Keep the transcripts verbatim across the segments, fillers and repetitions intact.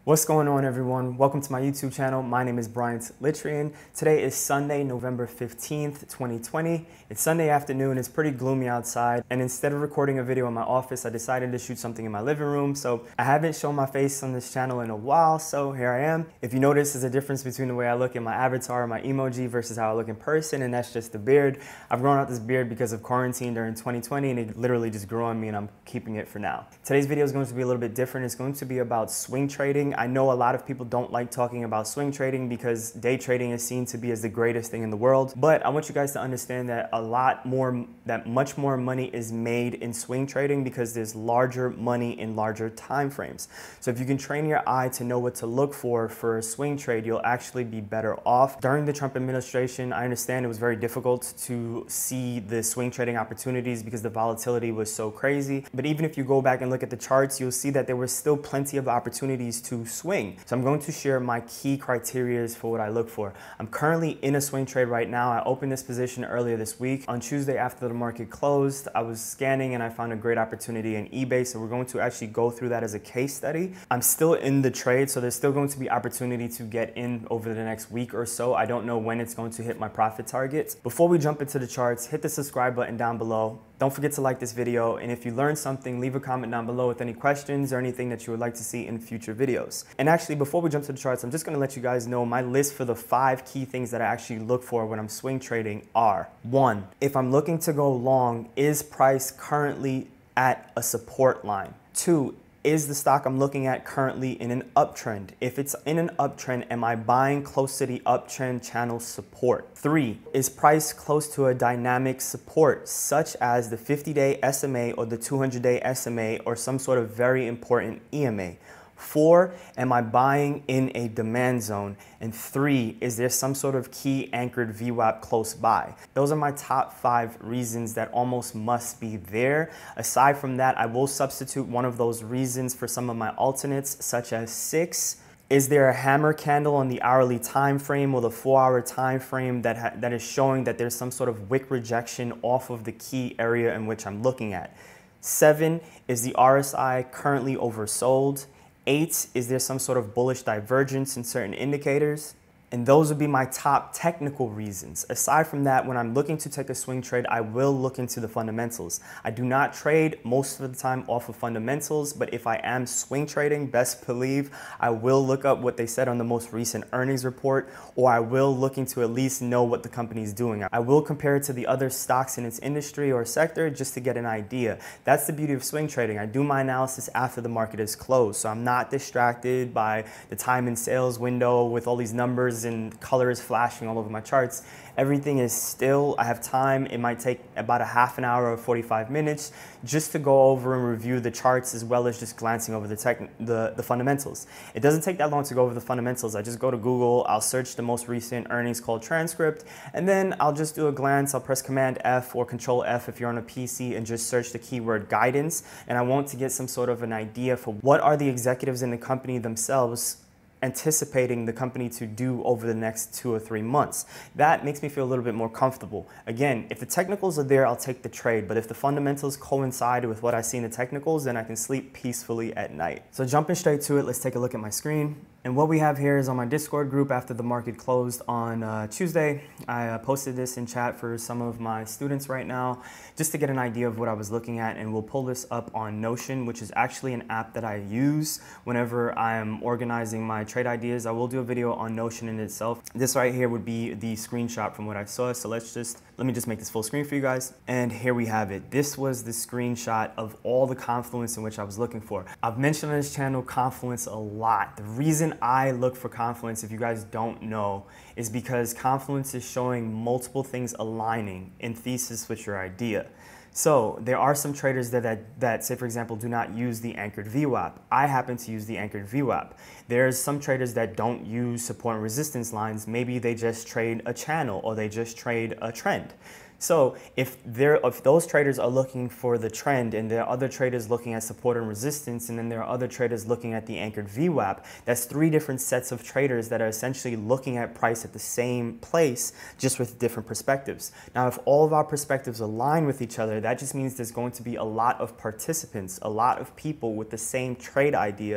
What's going on, everyone? Welcome to my YouTube channel. My name is Bryant Litrian. Today is Sunday, November fifteenth, twenty twenty. It's Sunday afternoon. It's pretty gloomy outside. And instead of recording a video in my office, I decided to shoot something in my living room. So I haven't shown my face on this channel in a while, so here I am. If you notice, there's a difference between the way I look in my avatar, my emoji, versus how I look in person, and that's just the beard. I've grown out this beard because of quarantine during twenty twenty, and it literally just grew on me, and I'm keeping it for now. Today's video is going to be a little bit different. It's going to be about swing trading. I know a lot of people don't like talking about swing trading because day trading is seen to be as the greatest thing in the world. But I want you guys to understand that a lot more, that much more money is made in swing trading because there's larger money in larger time frames. So if you can train your eye to know what to look for for a swing trade, you'll actually be better off. During the Trump administration, I understand it was very difficult to see the swing trading opportunities because the volatility was so crazy. But even if you go back and look at the charts, you'll see that there were still plenty of opportunities to swing. So I'm going to share my key criteria for what I look for. I'm currently in a swing trade right now. I opened this position earlier this week. On Tuesday after the market closed, I was scanning and I found a great opportunity in eBay. So we're going to actually go through that as a case study. I'm still in the trade, so there's still going to be opportunity to get in over the next week or so. I don't know when it's going to hit my profit targets. Before we jump into the charts, hit the subscribe button down below. Don't forget to like this video, and if you learned something, leave a comment down below with any questions or anything that you would like to see in future videos. And actually, before we jump to the charts, I'm just going to let you guys know my list for the five key things that I actually look for when I'm swing trading are: one, if I'm looking to go long, is price currently at a support line? Two, is the stock I'm looking at currently in an uptrend? If it's in an uptrend, am I buying close to the uptrend channel support? Three, is price close to a dynamic support, such as the fifty day S M A or the two hundred day S M A or some sort of very important E M A? Four, am I buying in a demand zone? And three, is there some sort of key anchored V WAP close by? Those are my top five reasons that almost must be there. Aside from that, I will substitute one of those reasons for some of my alternates, such as six. Is there a hammer candle on the hourly time frame or the four hour time frame that, ha that is showing that there's some sort of wick rejection off of the key area in which I'm looking at? Seven, is the R S I currently oversold? Eight, is there some sort of bullish divergence in certain indicators? And those would be my top technical reasons. Aside from that, when I'm looking to take a swing trade, I will look into the fundamentals. I do not trade most of the time off of fundamentals, but if I am swing trading, best believe I will look up what they said on the most recent earnings report, or I will look into at least know what the company is doing. I will compare it to the other stocks in its industry or sector just to get an idea. That's the beauty of swing trading. I do my analysis after the market is closed, so I'm not distracted by the time and sales window with all these numbers and colors flashing all over my charts. Everything is still, I have time. It might take about a half an hour or forty-five minutes just to go over and review the charts as well as just glancing over the, tech, the, the fundamentals. It doesn't take that long to go over the fundamentals. I just go to Google, I'll search the most recent earnings call transcript, and then I'll just do a glance. I'll press Command F or Control F if you're on a P C and just search the keyword guidance. And I want to get some sort of an idea for what are the executives in the company themselves anticipating the company to do over the next two or three months. That makes me feel a little bit more comfortable. Again, if the technicals are there, I'll take the trade, but if the fundamentals coincide with what I see in the technicals, then I can sleep peacefully at night. So jumping straight to it, let's take a look at my screen. And what we have here is on my Discord group after the market closed on uh, Tuesday. I uh, posted this in chat for some of my students right now, just to get an idea of what I was looking at, and we'll pull this up on Notion, which is actually an app that I use whenever I am organizing my trade ideas. I will do a video on Notion in itself. This right here would be the screenshot from what I saw. So let's just, let me just make this full screen for you guys. And here we have it. This was the screenshot of all the confluence in which I was looking for. I've mentioned on this channel confluence a lot. The reason I look for confluence, if you guys don't know, is because confluence is showing multiple things aligning in thesis with your idea. So there are some traders that, that, that say, for example, do not use the anchored V WAP. I happen to use the anchored V WAP. There's some traders that don't use support and resistance lines. Maybe they just trade a channel or they just trade a trend. So if, there, if those traders are looking for the trend and there are other traders looking at support and resistance, and then there are other traders looking at the anchored V WAP, that's three different sets of traders that are essentially looking at price at the same place, just with different perspectives. Now, if all of our perspectives align with each other, that just means there's going to be a lot of participants, a lot of people with the same trade idea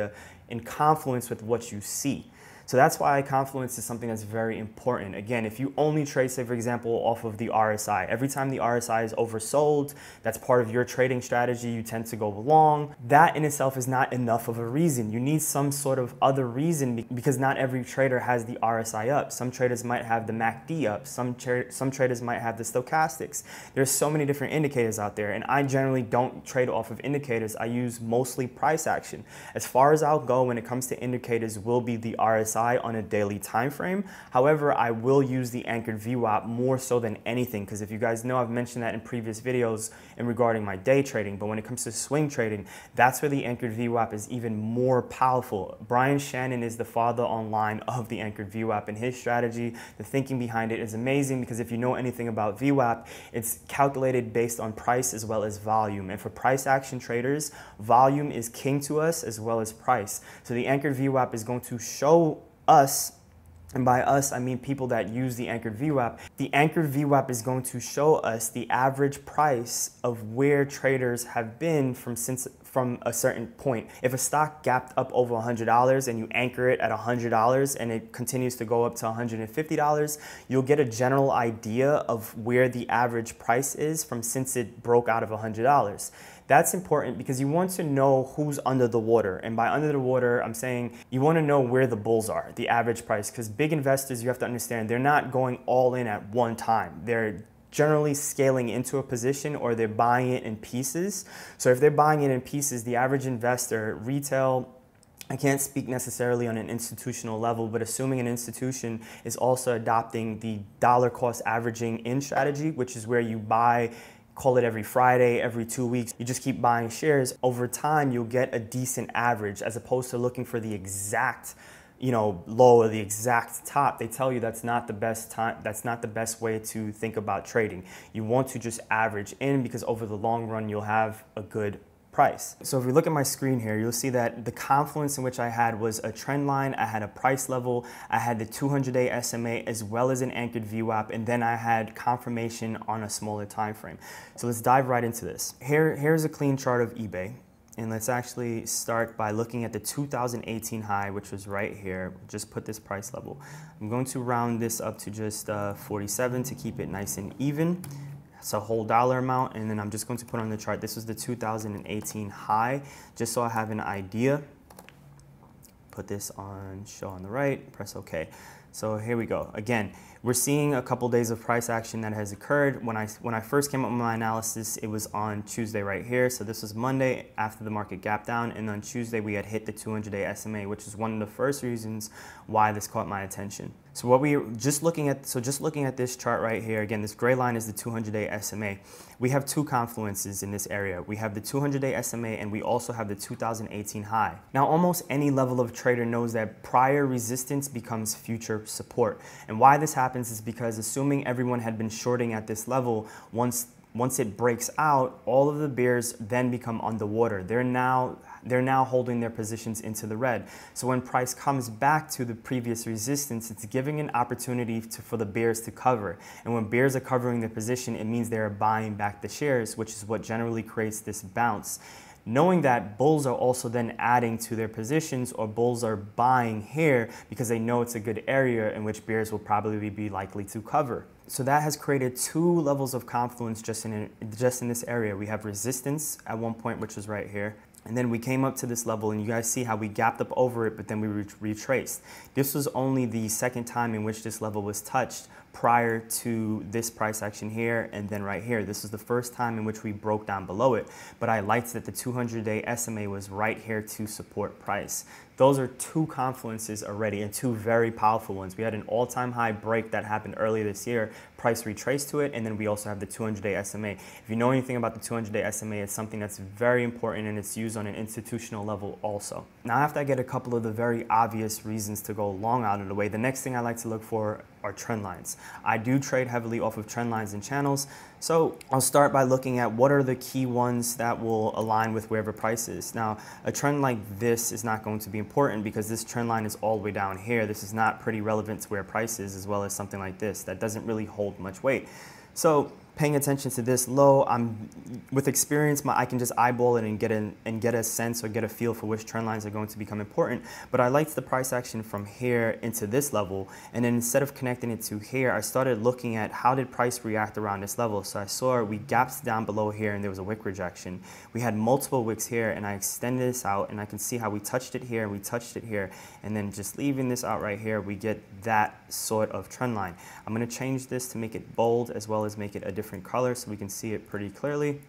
in confluence with what you see. So that's why confluence is something that's very important. Again, if you only trade, say for example, off of the R S I, every time the R S I is oversold, that's part of your trading strategy, you tend to go long. That in itself is not enough of a reason. You need some sort of other reason, because not every trader has the R S I up. Some traders might have the M A C D up. Some, tra some traders might have the stochastics. There's so many different indicators out there, and I generally don't trade off of indicators. I use mostly price action. As far as I'll go when it comes to indicators will be the R S I on a daily time frame. However, I will use the anchored V WAP more so than anything, because if you guys know, I've mentioned that in previous videos in regarding my day trading, but when it comes to swing trading, that's where the anchored V WAP is even more powerful. Brian Shannon is the father online of the anchored V WAP, and his strategy, the thinking behind it is amazing, because if you know anything about V WAP, it's calculated based on price as well as volume. And for price action traders, volume is king to us as well as price. So the anchored V WAP is going to show us, and by us I mean people that use the anchored V WAP, the anchored V WAP is going to show us the average price of where traders have been from since from a certain point. If a stock gapped up over one hundred dollars and you anchor it at one hundred dollars and it continues to go up to one hundred fifty dollars, you'll get a general idea of where the average price is from since it broke out of one hundred dollars. That's important because you want to know who's under the water. And by under the water, I'm saying you want to know where the bulls are, the average price. Because big investors, you have to understand, they're not going all in at one time. They're generally scaling into a position, or they're buying it in pieces. So if they're buying it in pieces, the average investor, retail, I can't speak necessarily on an institutional level, but assuming an institution is also adopting the dollar cost averaging in strategy, which is where you buy, call it every Friday, every two weeks, you just keep buying shares. Over time, you'll get a decent average, as opposed to looking for the exact, you know, low or the exact top. They tell you that's not the best time, that's not the best way to think about trading. You want to just average in, because over the long run, you'll have a good price. So if we look at my screen here, you'll see that the confluence in which I had was a trend line, I had a price level, I had the two hundred day S M A as well as an anchored V WAP, and then I had confirmation on a smaller time frame. So let's dive right into this. Here, here's a clean chart of eBay. And let's actually start by looking at the two thousand eighteen high, which was right here. Just put this price level. I'm going to round this up to just uh, forty-seven to keep it nice and even. It's a whole dollar amount, and then I'm just going to put on the chart. This was the two thousand eighteen high, just so I have an idea. Put this on show on the right, press OK. So here we go. Again, we're seeing a couple days of price action that has occurred. When I, when I first came up with my analysis, it was on Tuesday right here. So this was Monday after the market gapped down, and on Tuesday we had hit the two hundred day S M A, which is one of the first reasons why this caught my attention. So what we just looking at, so just looking at this chart right here, again, this gray line is the two hundred day S M A. We have two confluences in this area. We have the two hundred day S M A, and we also have the two thousand eighteen high. Now, almost any level of trader knows that prior resistance becomes future support. And why this happens is because, assuming everyone had been shorting at this level, once once it breaks out, all of the bears then become underwater. They're now they're now holding their positions into the red. So when price comes back to the previous resistance, it's giving an opportunity to, for the bears to cover. And when bears are covering their position, it means they're buying back the shares, which is what generally creates this bounce. Knowing that, bulls are also then adding to their positions, or bulls are buying here because they know it's a good area in which bears will probably be likely to cover. So that has created two levels of confluence just in, just in this area. We have resistance at one point, which is right here. And then we came up to this level, and you guys see how we gapped up over it, but then we re retraced. This was only the second time in which this level was touched prior to this price action here and then right here. This is the first time in which we broke down below it, but I liked that the two hundred day S M A was right here to support price. Those are two confluences already, and two very powerful ones. We had an all-time high break that happened earlier this year, price retraced to it, and then we also have the two hundred day S M A. If you know anything about the two hundred day S M A, it's something that's very important, and it's used on an institutional level also. Now, after I get a couple of the very obvious reasons to go long out of the way, the next thing I like to look for are trend lines. I do trade heavily off of trend lines and channels, so I'll start by looking at what are the key ones that will align with wherever price is. Now, a trend like this is not going to be important because this trend line is all the way down here. This is not pretty relevant to where price is, as well as something like this that doesn't really hold much weight. So paying attention to this low, I'm with experience, my, I can just eyeball it and get an, and get a sense or get a feel for which trend lines are going to become important. But I liked the price action from here into this level, and then instead of connecting it to here, I started looking at how did price react around this level. So I saw we gapped down below here and there was a wick rejection. We had multiple wicks here, and I extended this out, and I can see how we touched it here, we touched it here, and then just leaving this out right here, we get that sort of trend line. I'm going to change this to make it bold as well as make it a different color so we can see it pretty clearly,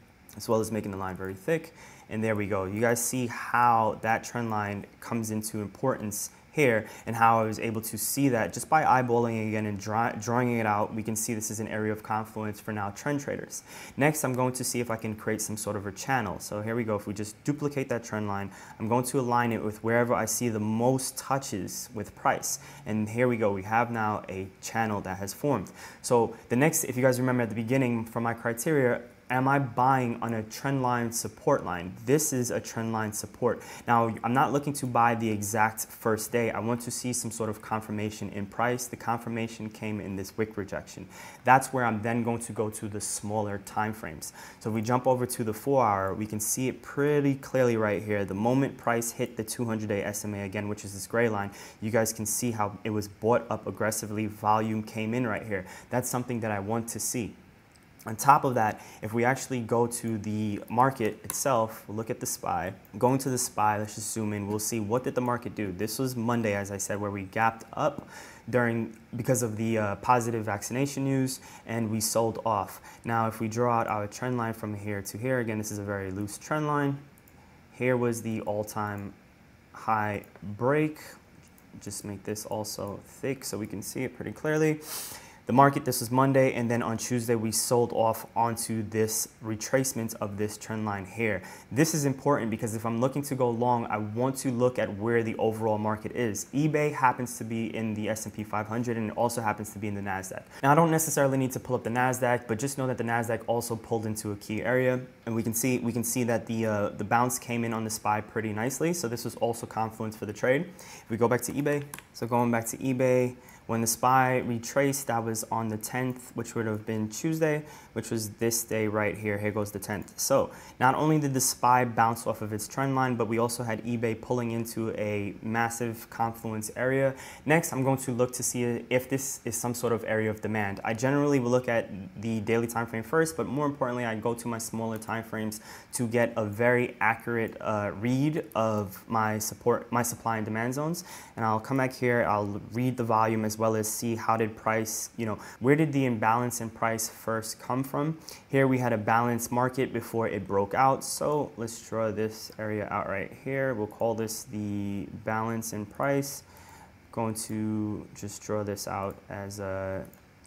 as well as making the line very thick. And there we go. You guys see how that trend line comes into importance here, and how I was able to see that just by eyeballing it again and draw, drawing it out. We can see this is an area of confluence for now trend traders. Next, I'm going to see if I can create some sort of a channel. So here we go. If we just duplicate that trend line, I'm going to align it with wherever I see the most touches with price. And here we go. We have now a channel that has formed. So the next, if you guys remember at the beginning from my criteria, am I buying on a trend line support line? This is a trend line support. Now, I'm not looking to buy the exact first day. I want to see some sort of confirmation in price. The confirmation came in this wick rejection. That's where I'm then going to go to the smaller time frames. So if we jump over to the four hour, we can see it pretty clearly right here. The moment price hit the two hundred day S M A again, which is this gray line, you guys can see how it was bought up aggressively. Volume came in right here. That's something that I want to see. On top of that, if we actually go to the market itself, we'll look at the S P Y. Going to the S P Y, let's just zoom in. We'll see what did the market do. This was Monday, as I said, where we gapped up during because of the uh, positive vaccination news, and we sold off. Now, if we draw out our trend line from here to here, again, this is a very loose trend line. Here was the all-time high break. Just make this also thick so we can see it pretty clearly. The market, this was Monday, and then on Tuesday we sold off onto this retracement of this trend line here. This is important because if I'm looking to go long, I want to look at where the overall market is. eBay happens to be in the S and P five hundred, and it also happens to be in the NASDAQ. Now, I don't necessarily need to pull up the NASDAQ, but just know that the NASDAQ also pulled into a key area, and we can see we can see that the uh, the bounce came in on the S P Y pretty nicely. So this was also confluence for the trade. If we go back to eBay, so going back to eBay. When the S P Y retraced, that was on the tenth, which would have been Tuesday, which was this day right here. Here goes the tenth. So not only did the S P Y bounce off of its trend line, but we also had eBay pulling into a massive confluence area. Next, I'm going to look to see if this is some sort of area of demand. I generally will look at the daily time frame first, but more importantly, I go to my smaller time frames to get a very accurate uh, read of my support, my supply and demand zones. And I'll come back here, I'll read the volume as well as see how did price, you know, where did the imbalance in price first come from. Here we had a balanced market before it broke out. So let's draw this area out right here. We'll call this the balance in price. Going to just draw this out as a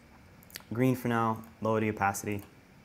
green for now, lower the opacity.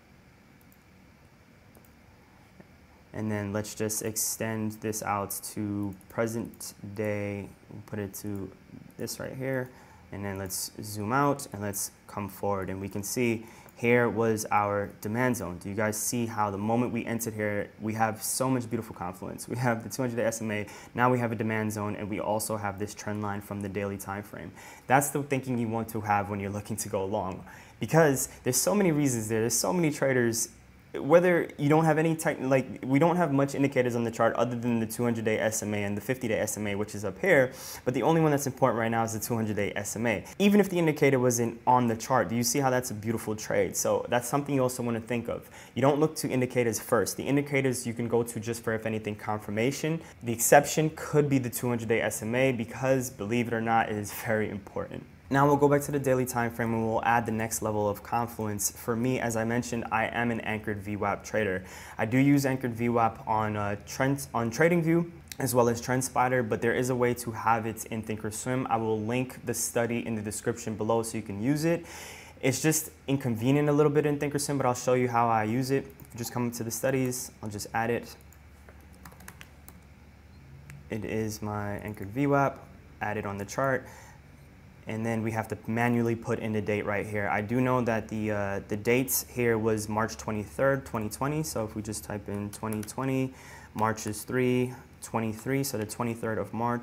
And then let's just extend this out to present day. We'll put it to this right here. And then let's zoom out and let's come forward, and we can see here was our demand zone. Do you guys see how the moment we entered here, we have so much beautiful confluence. We have the two hundred day S M A, now we have a demand zone, and we also have this trend line from the daily time frame. That's the thinking you want to have when you're looking to go long, because there's so many reasons there. There's so many traders. Whether you don't have any tech, like we don't have much indicators on the chart other than the two hundred day S M A and the fifty day S M A, which is up here, but the only one that's important right now is the two hundred day S M A. Even if the indicator wasn't on the chart, do you see how that's a beautiful trade? So that's something you also want to think of. You don't look to indicators first. The indicators you can go to just for, if anything, confirmation. The exception could be the two hundred day S M A because, believe it or not, it is very important. Now we'll go back to the daily time frame and we'll add the next level of confluence. For me, as I mentioned, I am an anchored V WAP trader. I do use anchored V WAP on uh, trend on TradingView as well as TrendSpider, but there is a way to have it in Thinkorswim. I will link the study in the description below so you can use it. It's just inconvenient a little bit in Thinkorswim, but I'll show you how I use it. Just come to the studies, I'll just add it. It is my anchored V WAP, add it on the chart. And then we have to manually put in the date right here. I do know that the uh, the dates here was March twenty-third, twenty twenty. So if we just type in twenty twenty, March is three, twenty-three, so the twenty-third of March.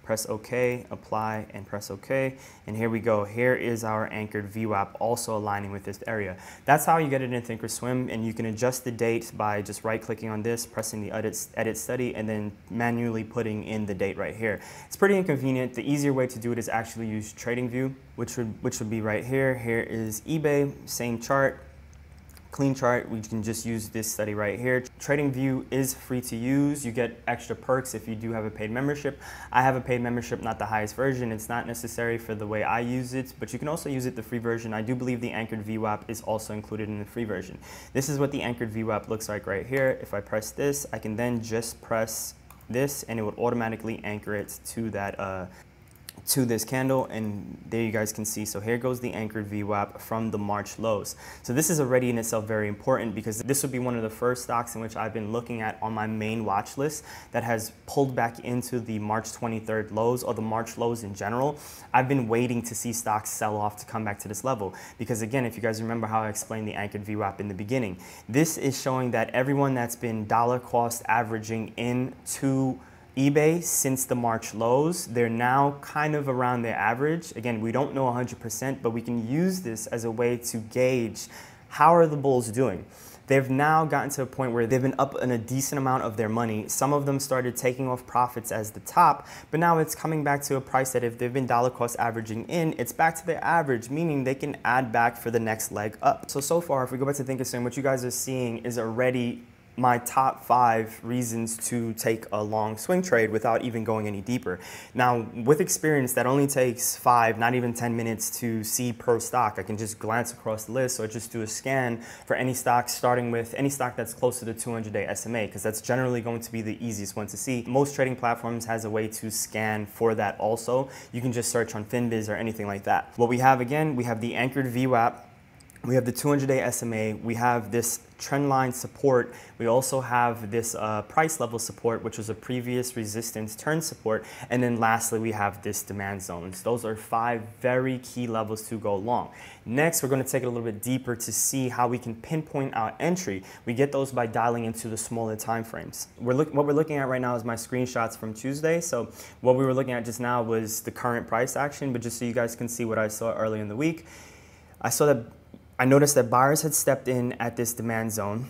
press OK, apply, and press OK. And here we go. Here is our anchored V WAP also aligning with this area. That's how you get it in Thinkorswim, and you can adjust the date by just right-clicking on this, pressing the edit, edit study, and then manually putting in the date right here. It's pretty inconvenient. The easier way to do it is actually use TradingView, which would, which would be right here. Here is eBay, same chart. Clean chart, we can just use this study right here. TradingView is free to use. You get extra perks if you do have a paid membership. I have a paid membership, not the highest version. It's not necessary for the way I use it, but you can also use it the free version. I do believe the anchored V WAP is also included in the free version. This is what the anchored V WAP looks like right here. If I press this, I can then just press this and it would automatically anchor it to that uh, to this candle, and there you guys can see. So here goes the anchored V WAP from the March lows. So this is already in itself very important, because this would be one of the first stocks in which I've been looking at on my main watch list that has pulled back into the March twenty-third lows, or the March lows in general. I've been waiting to see stocks sell off to come back to this level, because again, if you guys remember how I explained the anchored V WAP in the beginning, this is showing that everyone that's been dollar cost averaging into eBay since the March lows, they're now kind of around their average. Again, we don't know one hundred percent, but we can use this as a way to gauge how are the bulls doing. They've now gotten to a point where they've been up in a decent amount of their money. Some of them started taking off profits as the top, but now it's coming back to a price that if they've been dollar cost averaging in, it's back to their average, meaning they can add back for the next leg up. So, so far, if we go back to Thinkorswim, what you guys are seeing is already my top five reasons to take a long swing trade without even going any deeper. Now, with experience, that only takes five, not even ten minutes to see per stock. I can just glance across the list or just do a scan for any stock, starting with any stock that's close to the two hundred day S M A, because that's generally going to be the easiest one to see. Most trading platforms has a way to scan for that also. You can just search on Finviz or anything like that. What we have again, we have the anchored V WAP. We have the two hundred day S M A, we have this trend line support, we also have this uh, price level support, which was a previous resistance turn support, and then lastly we have this demand zones. Those are five very key levels to go long. Next, we're going to take it a little bit deeper to see how we can pinpoint our entry. We get those by dialing into the smaller time frames. We're look, what we're looking at right now is my screenshots from Tuesday. So what we were looking at just now was the current price action, but just so you guys can see what I saw early in the week, I saw that I noticed that buyers had stepped in at this demand zone.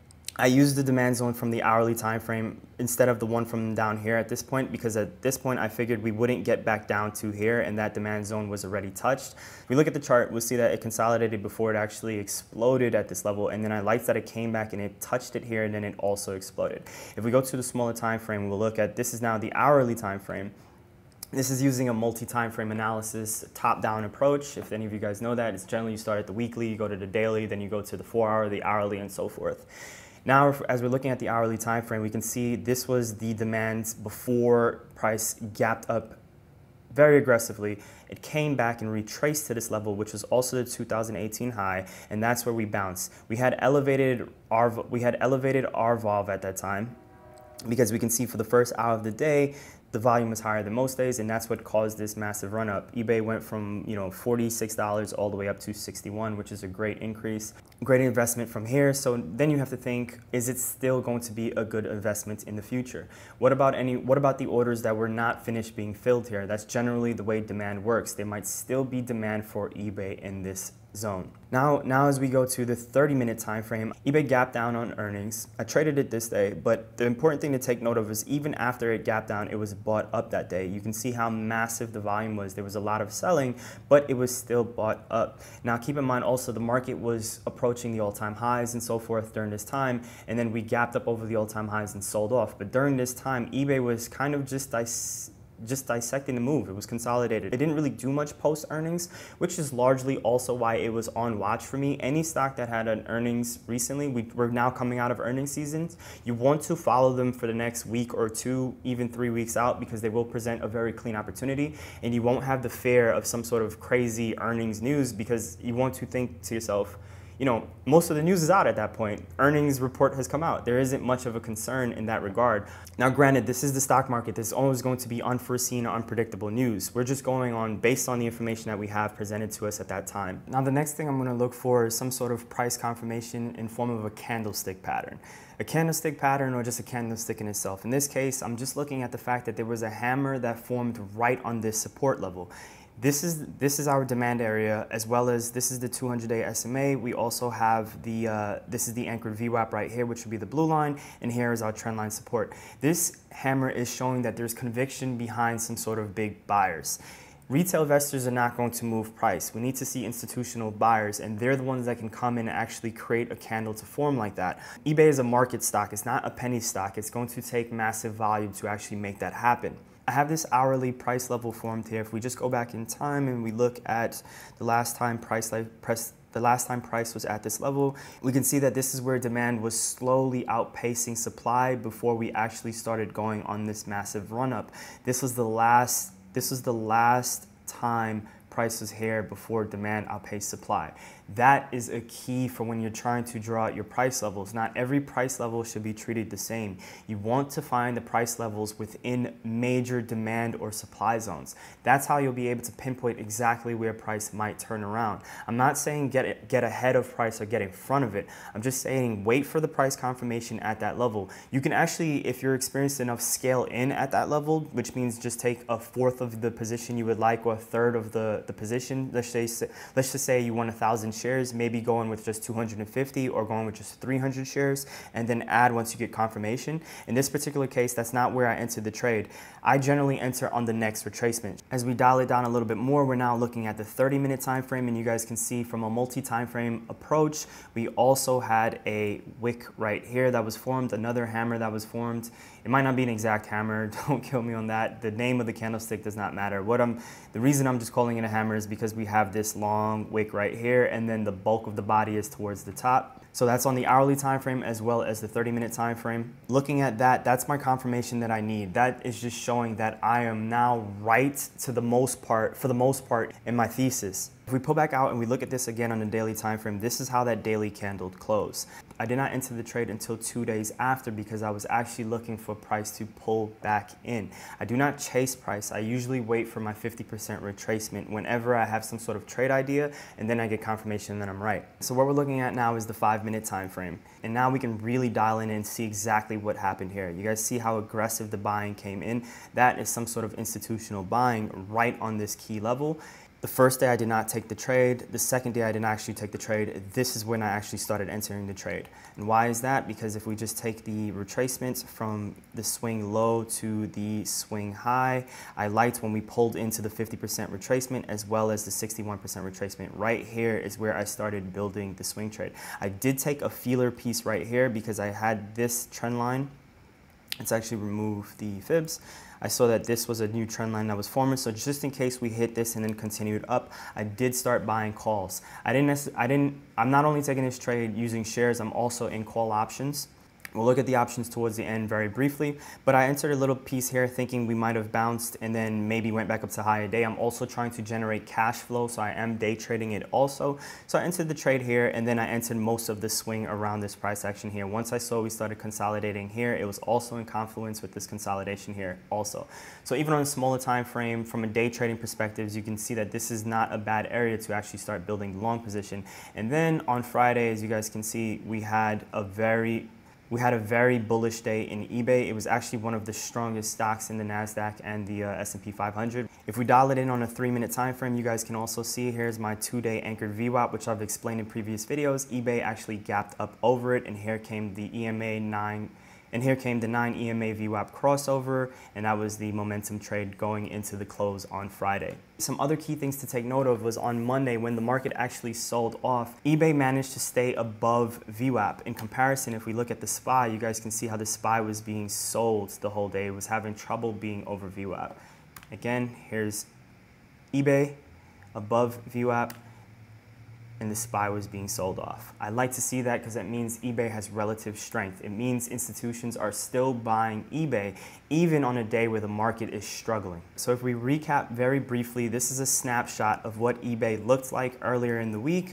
I used the demand zone from the hourly time frame instead of the one from down here at this point, because at this point I figured we wouldn't get back down to here and that demand zone was already touched. If we look at the chart, we'll see that it consolidated before it actually exploded at this level, and then I liked that it came back and it touched it here and then it also exploded. If we go to the smaller time frame, we'll look at, this is now the hourly time frame. This is using a multi-time frame analysis, top-down approach. If any of you guys know that, it's generally you start at the weekly, you go to the daily, then you go to the four-hour, the hourly, and so forth. Now, as we're looking at the hourly time frame, we can see this was the demand before price gapped up very aggressively. It came back and retraced to this level, which was also the two thousand eighteen high, and that's where we bounced. We had elevated R, we had elevated R V O V at that time, because we can see for the first hour of the day, the volume was higher than most days, and that's what caused this massive run up. eBay went from, you know, forty-six dollars all the way up to sixty-one, which is a great increase. Great investment from here. So then you have to think, is it still going to be a good investment in the future? What about any, what about the orders that were not finished being filled here? That's generally the way demand works. There might still be demand for eBay in this zone. Now, now as we go to the thirty minute time frame, eBay gapped down on earnings. I traded it this day, but the important thing to take note of is even after it gapped down, it was bought up that day. You can see how massive the volume was. There was a lot of selling, but it was still bought up. Now, keep in mind also the market was approaching the all-time highs and so forth during this time, and then we gapped up over the all-time highs and sold off. But during this time, eBay was kind of just dis just dissecting the move. It was consolidated. It didn't really do much post earnings, which is largely also why it was on watch for me. Any stock that had an earnings recently, we, we're now coming out of earnings seasons. You want to follow them for the next week or two, even three weeks out, because they will present a very clean opportunity, and you won't have the fear of some sort of crazy earnings news, because you want to think to yourself, you know, most of the news is out at that point. Earnings report has come out. There isn't much of a concern in that regard. Now, granted, this is the stock market. There's always going to be unforeseen or unpredictable news. We're just going on based on the information that we have presented to us at that time. Now, the next thing I'm going to look for is some sort of price confirmation in form of a candlestick pattern. A candlestick pattern or just a candlestick in itself. In this case, I'm just looking at the fact that there was a hammer that formed right on this support level. This is, this is our demand area, as well as this is the two hundred day S M A. We also have the, uh, this is the anchored V WAP right here, which would be the blue line, and here is our trend line support. This hammer is showing that there's conviction behind some sort of big buyers. Retail investors are not going to move price. We need to see institutional buyers, and they're the ones that can come in and actually create a candle to form like that. eBay is a market stock. It's not a penny stock. It's going to take massive volume to actually make that happen. I have this hourly price level formed here. If we just go back in time and we look at the last time price like press the last time price was at this level, we can see that this is where demand was slowly outpacing supply before we actually started going on this massive run up. This was the last This was the last time price was here before demand outpaced supply. That is a key for when you're trying to draw out your price levels. Not every price level should be treated the same. You want to find the price levels within major demand or supply zones. That's how you'll be able to pinpoint exactly where price might turn around. I'm not saying get it, get ahead of price or get in front of it. I'm just saying wait for the price confirmation at that level. You can actually, if you're experienced enough, scale in at that level, which means just take a fourth of the position you would like or a third of the, the position. Let's say, let's just say you want a thousand shares, maybe going with just two hundred fifty or going with just three hundred shares, and then add once you get confirmation. In this particular case, that's not where I entered the trade. I generally enter on the next retracement. As we dial it down a little bit more, we're now looking at the thirty minute time frame, and you guys can see from a multi-time frame approach, we also had a wick right here that was formed, another hammer that was formed. It might not be an exact hammer, don't kill me on that. The name of the candlestick does not matter. What I'm, the reason I'm just calling it a hammer is because we have this long wick right here, and then the bulk of the body is towards the top. So that's on the hourly time frame as well as the thirty minute time frame. Looking at that, that's my confirmation that I need. That is just showing that I am now right to the most part, for the most part, in my thesis. If we pull back out and we look at this again on the daily time frame, this is how that daily candle closed. I did not enter the trade until two days after because I was actually looking for price to pull back in. I do not chase price. I usually wait for my fifty percent retracement whenever I have some sort of trade idea, and then I get confirmation that I'm right. So what we're looking at now is the five minute time frame. And now we can really dial in and see exactly what happened here. You guys see how aggressive the buying came in? That is some sort of institutional buying right on this key level. The first day I did not take the trade. The second day I didn't actually take the trade. This is when I actually started entering the trade. And why is that? Because if we just take the retracements from the swing low to the swing high, I liked when we pulled into the fifty percent retracement as well as the sixty-one percent retracement. Right here is where I started building the swing trade. I did take a feeler piece right here because I had this trend line. Let's actually remove the fibs. I saw that this was a new trend line that was forming, so just in case we hit this and then continued up, I did start buying calls. I didn't, I didn't, I'm not only taking this trade using shares, I'm also in call options. We'll look at the options towards the end very briefly, but I entered a little piece here thinking we might have bounced and then maybe went back up to higher day. I'm also trying to generate cash flow, so I am day trading it also. So I entered the trade here, and then I entered most of the swing around this price action here. Once I saw we started consolidating here, it was also in confluence with this consolidation here also. So even on a smaller time frame, from a day trading perspective, you can see that this is not a bad area to actually start building long position. And then on Friday, as you guys can see, we had a very We had a very bullish day in eBay. It was actually one of the strongest stocks in the NASDAQ and the uh, S and P five hundred. If we dial it in on a three minute time frame, you guys can also see here's my two day anchored V WAP, which I've explained in previous videos. eBay actually gapped up over it, and here came the E M A nine. And here came the nine E M A V WAP crossover, and that was the momentum trade going into the close on Friday. Some other key things to take note of was on Monday when the market actually sold off, eBay managed to stay above V WAP. In comparison, if we look at the S P Y, you guys can see how the S P Y was being sold the whole day. It was having trouble being over V WAP. Again, here's eBay above V WAP, and the S P Y was being sold off. I like to see that because that means eBay has relative strength. It means institutions are still buying eBay even on a day where the market is struggling. So if we recap very briefly, this is a snapshot of what eBay looked like earlier in the week.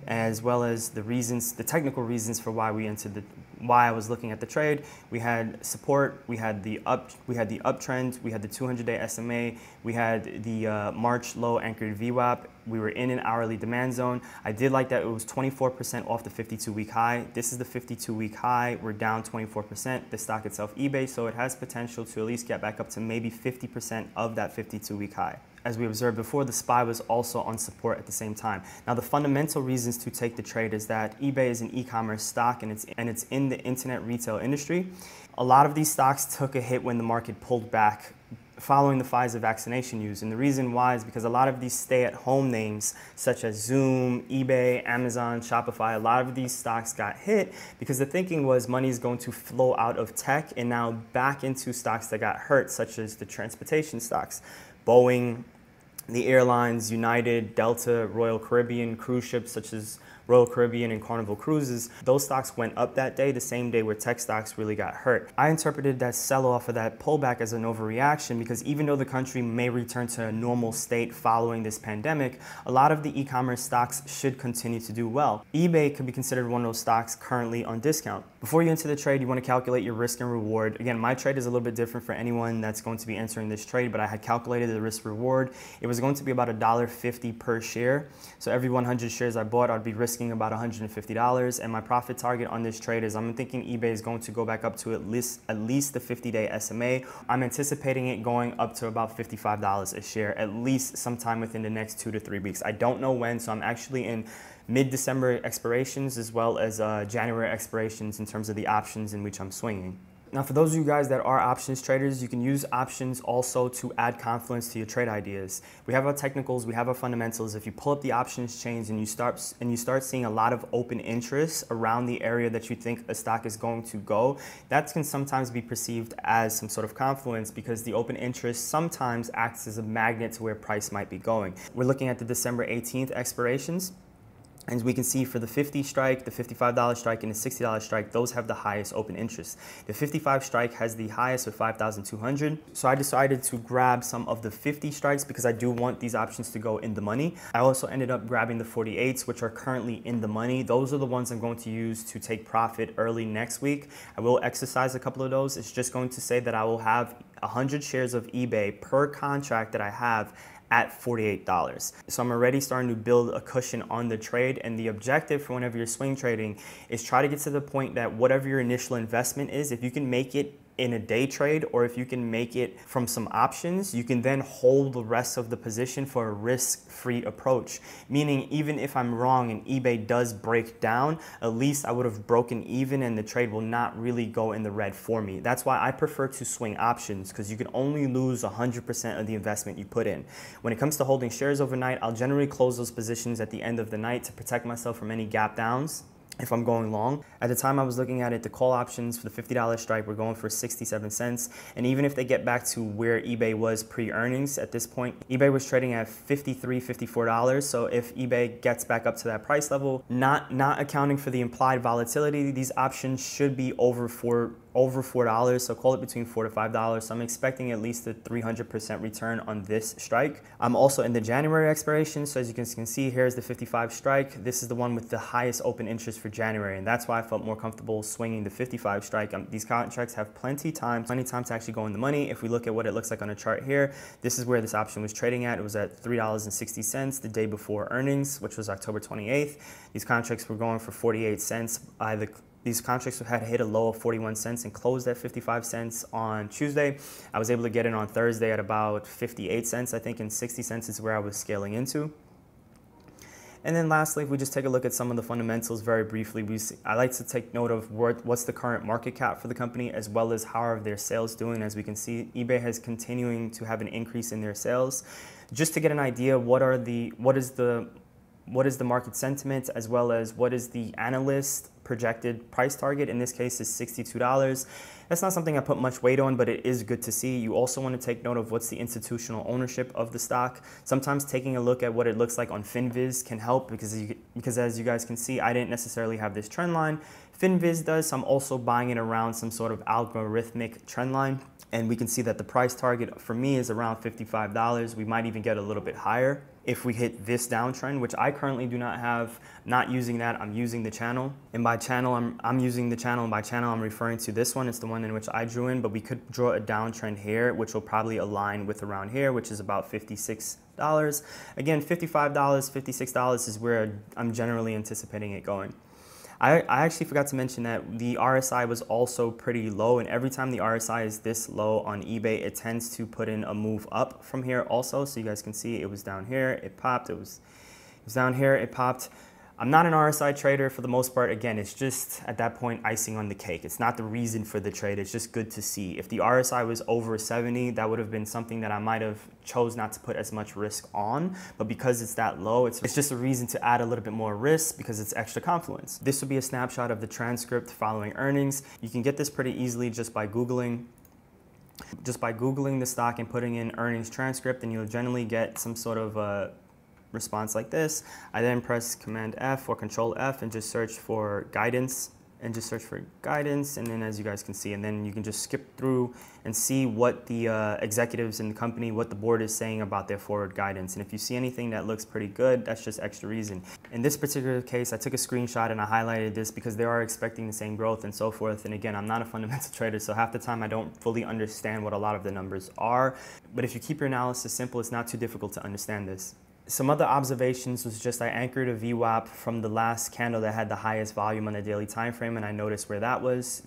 as well as the reasons, the technical reasons for why we entered the, why I was looking at the trade. We had support, we had the up, we had the uptrend, we had the two hundred day S M A, we had the uh, March low anchored V WAP. We were in an hourly demand zone. I did like that it was twenty-four percent off the fifty-two week high. This is the fifty-two week high. We're down twenty-four percent. The stock itself, eBay, so it has potential to at least get back up to maybe fifty percent of that fifty-two week high. As we observed before, the S P Y was also on support at the same time. Now, the fundamental reasons to take the trade is that eBay is an e-commerce stock and it's, and it's in the internet retail industry. A lot of these stocks took a hit when the market pulled back following the Pfizer vaccination news. And the reason why is because a lot of these stay-at-home names, such as Zoom, eBay, Amazon, Shopify, a lot of these stocks got hit because the thinking was money is going to flow out of tech and now back into stocks that got hurt, such as the transportation stocks. Boeing, the airlines, United, Delta, Royal Caribbean, cruise ships such as Royal Caribbean and Carnival Cruises, those stocks went up that day, the same day where tech stocks really got hurt. I interpreted that sell-off of that pullback as an overreaction because even though the country may return to a normal state following this pandemic, a lot of the e-commerce stocks should continue to do well. eBay could be considered one of those stocks currently on discount. Before you enter the trade, you want to calculate your risk and reward. Again, my trade is a little bit different for anyone that's going to be entering this trade, but I had calculated the risk reward. It was going to be about one dollar fifty per share. So every one hundred shares I bought, I'd be risking about one hundred fifty dollars, and my profit target on this trade is I'm thinking eBay is going to go back up to at least at least the fifty day S M A. I'm anticipating it going up to about fifty-five dollars a share at least sometime within the next two to three weeks. I don't know when, so I'm actually in mid-December expirations as well as uh, January expirations in terms of the options in which I'm swinging. Now, for those of you guys that are options traders, you can use options also to add confluence to your trade ideas. We have our technicals, we have our fundamentals. If you pull up the options chains and you start and you start seeing a lot of open interest around the area that you think a stock is going to go, that can sometimes be perceived as some sort of confluence because the open interest sometimes acts as a magnet to where price might be going. We're looking at the December eighteenth expirations. And we can see for the fifty strike, the fifty-five dollar strike, and the sixty dollar strike, those have the highest open interest. The fifty-five strike has the highest with five thousand two hundred. So I decided to grab some of the fifty strikes because I do want these options to go in the money. I also ended up grabbing the forty-eights, which are currently in the money. Those are the ones I'm going to use to take profit early next week. I will exercise a couple of those. It's just going to say that I will have one hundred shares of eBay per contract that I have at forty-eight dollars. So I'm already starting to build a cushion on the trade, and the objective for whenever you're swing trading is try to get to the point that whatever your initial investment is, if you can make it in a day trade or if you can make it from some options, you can then hold the rest of the position for a risk-free approach. Meaning even if I'm wrong and eBay does break down, at least I would have broken even and the trade will not really go in the red for me. That's why I prefer to swing options, because you can only lose one hundred percent of the investment you put in. When it comes to holding shares overnight, I'll generally close those positions at the end of the night to protect myself from any gap downs if I'm going long. At the time I was looking at it, the call options for the fifty dollar strike were going for sixty-seven cents. And even if they get back to where eBay was pre-earnings at this point, eBay was trading at fifty-three, fifty-four dollars. So if eBay gets back up to that price level, not, not accounting for the implied volatility, these options should be over four over four dollars, so call it between four to five dollars. So I'm expecting at least a three hundred percent return on this strike. I'm also in the January expiration, so as you can see, here's the fifty-five strike. This is the one with the highest open interest for January, and that's why I felt more comfortable swinging the fifty-five strike. Um, these contracts have plenty time, plenty time to actually go in the money. If we look at what it looks like on a chart here, this is where this option was trading at. It was at three dollars and sixty cents the day before earnings, which was October twenty-eighth. These contracts were going for forty-eight cents. By the These contracts had hit a low of forty-one cents and closed at fifty-five cents on Tuesday. I was able to get in on Thursday at about fifty-eight cents, I think, and sixty cents is where I was scaling into. And then lastly, if we just take a look at some of the fundamentals very briefly, we see, I like to take note of what, what's the current market cap for the company, as well as how are their sales doing. As we can see, eBay has continuing to have an increase in their sales. Just to get an idea, what are the what is the what is the market sentiment, as well as what is the analyst projected price target. In this case is sixty-two dollars. That's not something I put much weight on, but it is good to see. You also want to take note of what's the institutional ownership of the stock. Sometimes taking a look at what it looks like on FinViz can help, because, you, because as you guys can see, I didn't necessarily have this trend line. FinViz does, so I'm also buying it around some sort of algorithmic trend line. And we can see that the price target for me is around fifty-five dollars. We might even get a little bit higher if we hit this downtrend, which I currently do not have. Not using that, I'm using the channel. And by channel, I'm, I'm using the channel, and by channel, I'm referring to this one. It's the one in which I drew in, but we could draw a downtrend here, which will probably align with around here, which is about fifty-six dollars. Again, fifty-five dollars, fifty-six dollars is where I'm generally anticipating it going. I, I actually forgot to mention that the R S I was also pretty low, and every time the R S I is this low on eBay, it tends to put in a move up from here also. So you guys can see it was down here, it popped, it was, it was down here, it popped. I'm not an R S I trader for the most part. Again, it's just at that point icing on the cake. It's not the reason for the trade. It's just good to see. If the R S I was over seventy, that would have been something that I might have chose not to put as much risk on. But because it's that low, it's, it's just a reason to add a little bit more risk because it's extra confluence. This would be a snapshot of the transcript following earnings. You can get this pretty easily just by Googling. Just by Googling the stock and putting in earnings transcript, and you'll generally get some sort of uh, response like this. I then press Command F or Control F and just search for guidance and just search for guidance, and then as you guys can see, and then you can just skip through and see what the uh, executives in the company, what the board is saying about their forward guidance. And if you see anything that looks pretty good, that's just extra reason. In this particular case, I took a screenshot and I highlighted this because they are expecting the same growth and so forth. And again, I'm not a fundamental trader, so half the time I don't fully understand what a lot of the numbers are. But if you keep your analysis simple, it's not too difficult to understand this. Some other observations was just I anchored a V WAP from the last candle that had the highest volume on the daily time frame, and I noticed where that was.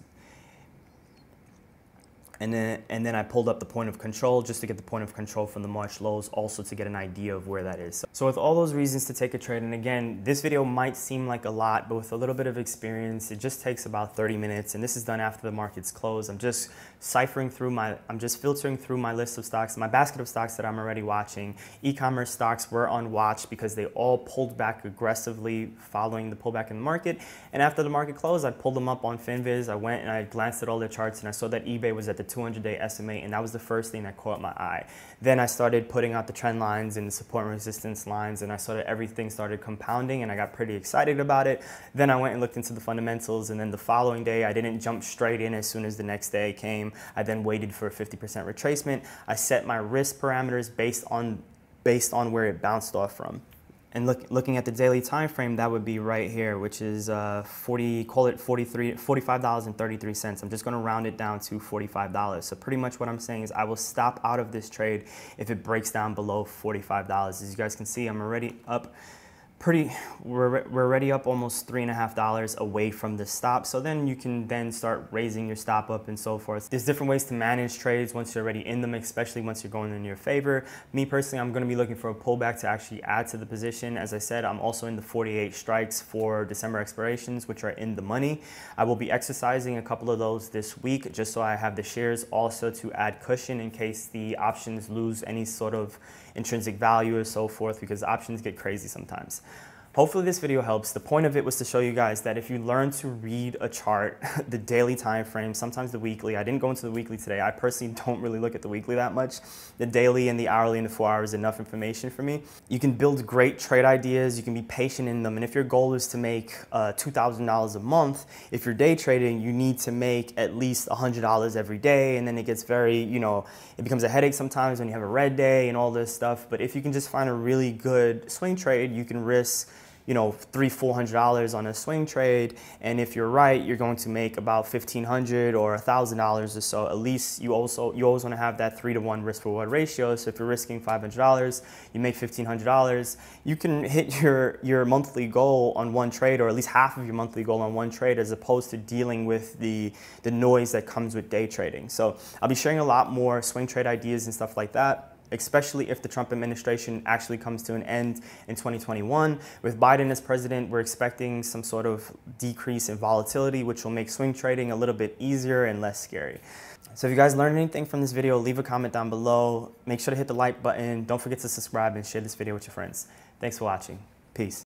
And then, and then I pulled up the point of control just to get the point of control from the March lows, also to get an idea of where that is. So with all those reasons to take a trade, and again, this video might seem like a lot, but with a little bit of experience, it just takes about thirty minutes, and this is done after the market's close. I'm just ciphering through my, I'm just filtering through my list of stocks, my basket of stocks that I'm already watching. E-commerce stocks were on watch because they all pulled back aggressively following the pullback in the market. And after the market closed, I pulled them up on FinViz. I went and I glanced at all their charts, and I saw that eBay was at the two hundred day S M A, and that was the first thing that caught my eye. Then I started putting out the trend lines and the support and resistance lines, and I saw that everything started compounding, and I got pretty excited about it. Then I went and looked into the fundamentals, and then the following day, I didn't jump straight in as soon as the next day came. I then waited for a fifty percent retracement. I set my risk parameters based on, based on where it bounced off from. And look, looking at the daily time frame, that would be right here, which is uh, forty, call it forty-three, forty-five dollars and thirty-three cents. I'm just going to round it down to forty-five dollars. So pretty much what I'm saying is I will stop out of this trade if it breaks down below forty-five dollars. As you guys can see, I'm already up pretty, we're, we're already up almost three and a half dollars away from the stop. So then you can then start raising your stop up and so forth. There's different ways to manage trades once you're already in them, especially once you're going in your favor. Me personally, I'm going to be looking for a pullback to actually add to the position. As I said, I'm also in the forty-eight strikes for December expirations, which are in the money. I will be exercising a couple of those this week just so I have the shares also to add cushion in case the options lose any sort of intrinsic value or so forth, because options get crazy sometimes. Hopefully this video helps. The point of it was to show you guys that if you learn to read a chart, the daily time frame, sometimes the weekly. I didn't go into the weekly today. I personally don't really look at the weekly that much. The daily and the hourly and the four hours is enough information for me. You can build great trade ideas. You can be patient in them. And if your goal is to make uh, two thousand dollars a month, if you're day trading, you need to make at least one hundred dollars every day. And then it gets very, you know, it becomes a headache sometimes when you have a red day and all this stuff. But if you can just find a really good swing trade, you can risk, you know, three, four hundred dollars on a swing trade, and if you're right, you're going to make about fifteen hundred or a thousand dollars or so. At least you also you always want to have that three to one risk reward ratio. So if you're risking five hundred dollars, you make fifteen hundred dollars. You can hit your your monthly goal on one trade, or at least half of your monthly goal on one trade, as opposed to dealing with the the noise that comes with day trading. So I'll be sharing a lot more swing trade ideas and stuff like that, especially if the Trump administration actually comes to an end in twenty twenty-one. With Biden as president, we're expecting some sort of decrease in volatility, which will make swing trading a little bit easier and less scary. So if you guys learned anything from this video, leave a comment down below. Make sure to hit the like button. Don't forget to subscribe and share this video with your friends. Thanks for watching. Peace.